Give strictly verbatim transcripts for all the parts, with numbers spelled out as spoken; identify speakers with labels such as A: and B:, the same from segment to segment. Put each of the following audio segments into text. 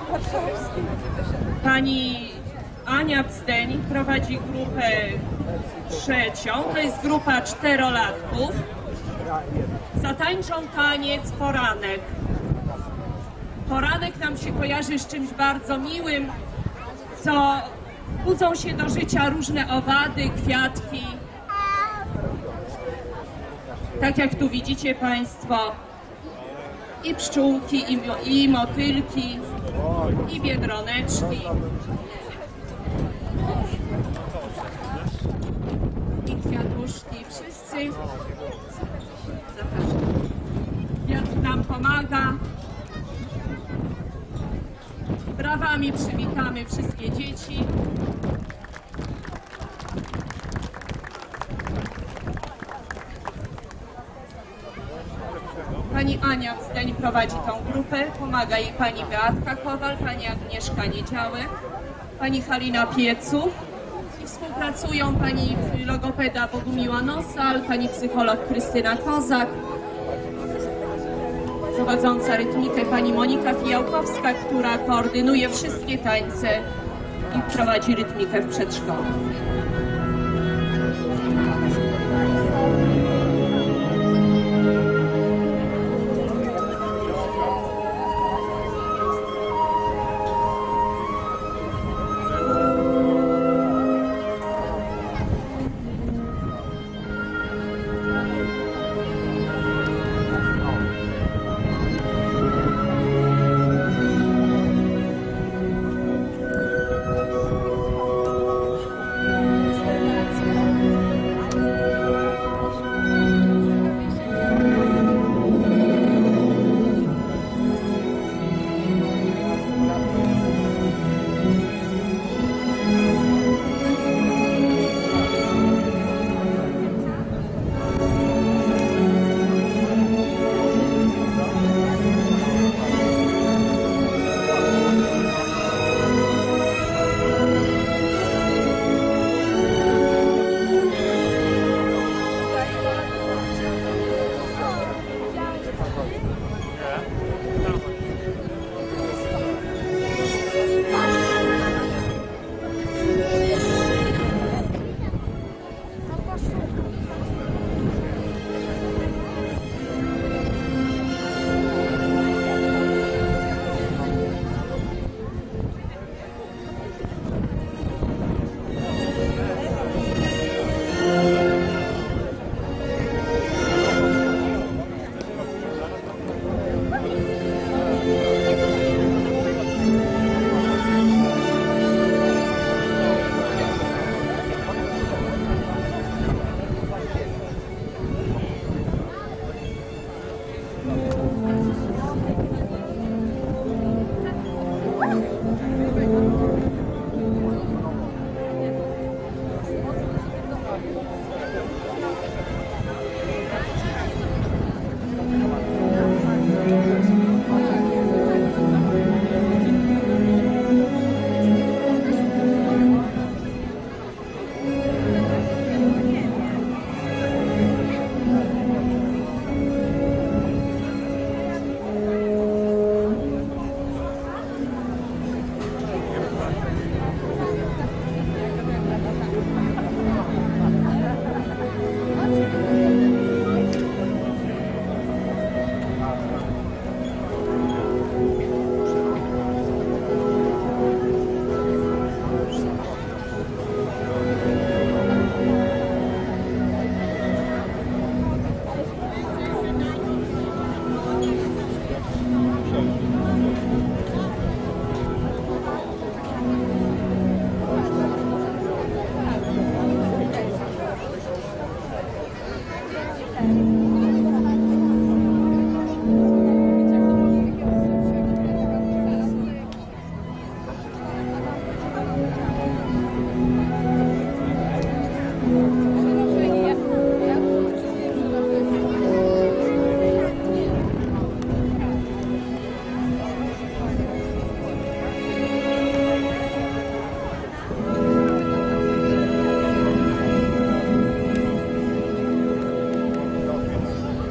A: Pani Ania Bzdeń prowadzi grupę trzecią, to jest grupa czterolatków. Zatańczą taniec Poranek. Poranek nam się kojarzy z czymś bardzo miłym, co budzą się do życia różne owady, kwiatki. Tak jak tu widzicie Państwo, i pszczółki, i, mo i motylki, i biedroneczki, i kwiatuszki, wszyscy. Zapraszam. Wiatr nam pomaga. Brawami przywitamy wszystkie dzieci. Pani Ania Bzdeń prowadzi tą grupę, pomaga jej pani Beatka Kowal, pani Agnieszka Niedziałek, pani Halina Piecuch i współpracują pani logopeda Bogumiła Nosal, pani psycholog Krystyna Kozak, prowadząca rytmikę pani Monika Fijałkowska, która koordynuje wszystkie tańce i prowadzi rytmikę w przedszkolu.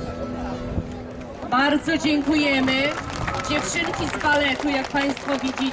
A: Bardzo dziękujemy. Dziewczynki z baletu, jak Państwo widzicie.